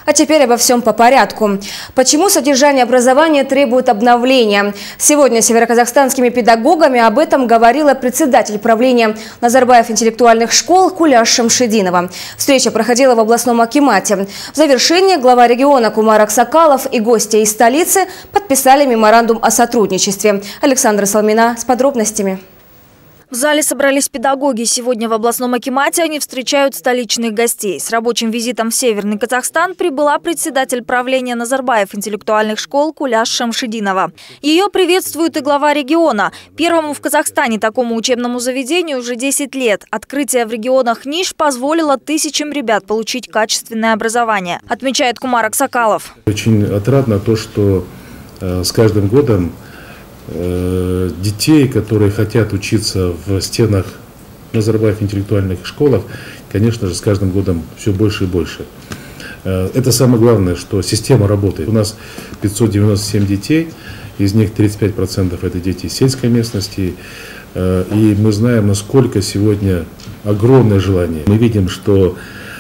А теперь обо всем по порядку. Почему содержание образования требует обновления? Сегодня с североказахстанскими педагогами об этом говорила председатель правления Назарбаев интеллектуальных школ Куляш Шамшидинова. Встреча проходила в областном акимате. В завершение глава региона Кумар Аксакалов и гости из столицы подписали меморандум о сотрудничестве. Александра Салмина с подробностями. В зале собрались педагоги. Сегодня в областном акимате они встречают столичных гостей. С рабочим визитом в Северный Казахстан прибыла председатель правления Назарбаев интеллектуальных школ Куляш Шамшидинова. Ее приветствует и глава региона. Первому в Казахстане такому учебному заведению уже 10 лет. Открытие в регионах ниш позволило тысячам ребят получить качественное образование, отмечает Кумар Аксакалов. Очень отрадно то, что с каждым годом детей, которые хотят учиться в стенах Назарбаев интеллектуальных школах, конечно же, с каждым годом все больше и больше. Это самое главное, что система работает. У нас 597 детей, из них 35% это дети из сельской местности. И мы знаем, насколько сегодня огромное желание. Мы видим, что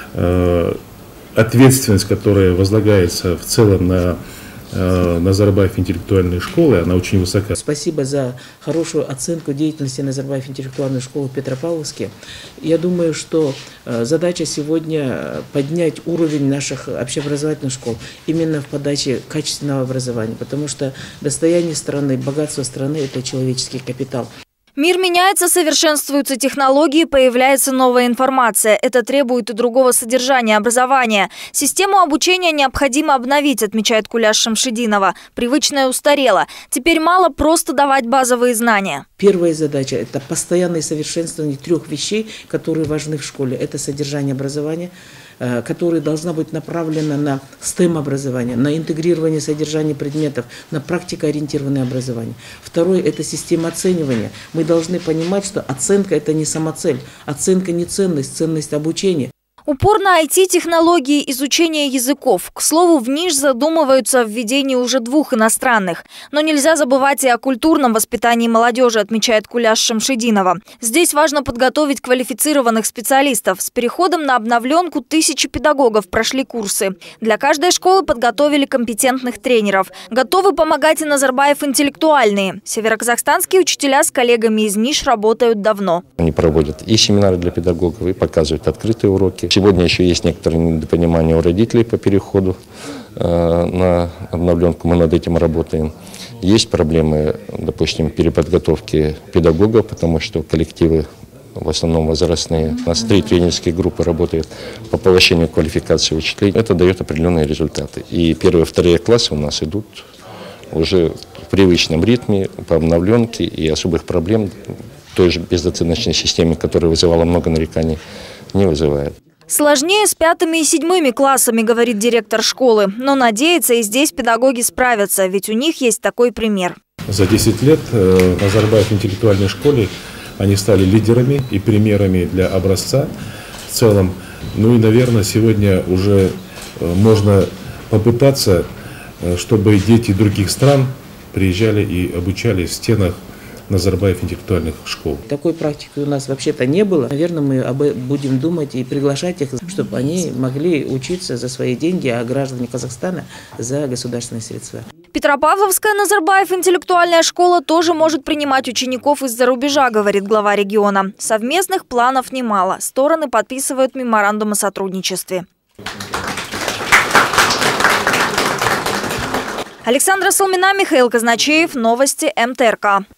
ответственность, которая возлагается в целом на Назарбаев интеллектуальной школы, она очень высока. Спасибо за хорошую оценку деятельности Назарбаев интеллектуальной школы в Петропавловске. Я думаю, что задача сегодня поднять уровень наших общеобразовательных школ именно в подаче качественного образования, потому что достояние страны, богатство страны – это человеческий капитал. Мир меняется, совершенствуются технологии, появляется новая информация. Это требует и другого содержания образования. Систему обучения необходимо обновить, отмечает Куляш Шамшидинова. Привычное устарело. Теперь мало просто давать базовые знания. Первая задача – это постоянное совершенствование 3 вещей, которые важны в школе. Это содержание образования, которая должна быть направлена на STEM-образование, на интегрирование содержания предметов, на практикоориентированное образование. Второе – это система оценивания. Мы должны понимать, что оценка – это не самоцель, оценка не ценность, ценность обучения. Упор на IT-технологии, изучение языков. К слову, в ниш задумываются о введении уже 2 иностранных. Но нельзя забывать и о культурном воспитании молодежи, отмечает Куляш Шамшидинова. Здесь важно подготовить квалифицированных специалистов. С переходом на обновленку тысячи педагогов прошли курсы. Для каждой школы подготовили компетентных тренеров. Готовы помогать и Назарбаев интеллектуальные. Североказахстанские учителя с коллегами из ниш работают давно. Они проводят и семинары для педагогов, и показывают открытые уроки. Сегодня еще есть некоторые недопонимания у родителей по переходу на обновленку, мы над этим работаем. Есть проблемы, допустим, переподготовки педагогов, потому что коллективы в основном возрастные. У нас 3 тренерские группы работают по повышению квалификации учителей. Это дает определенные результаты. И 1 и 2 классы у нас идут уже в привычном ритме, по обновленке, и особых проблем в той же безоценочной системе, которая вызывала много нареканий, не вызывает. Сложнее с 5 и 7 классами, говорит директор школы. Но надеется, и здесь педагоги справятся, ведь у них есть такой пример. За 10 лет в Назарбаев интеллектуальной школе они стали лидерами и примерами для образца в целом. Ну и, наверное, сегодня уже можно попытаться, чтобы дети других стран приезжали и обучались в стенах Назарбаев интеллектуальных школ. Такой практики у нас вообще-то не было. Наверное, мы будем думать и приглашать их, чтобы они могли учиться за свои деньги, а граждане Казахстана за государственные средства. Петропавловская Назарбаев интеллектуальная школа тоже может принимать учеников из-за рубежа, говорит глава региона. Совместных планов немало. Стороны подписывают меморандум о сотрудничестве. Александра Салмина, Михаил Казначеев. Новости МТРК.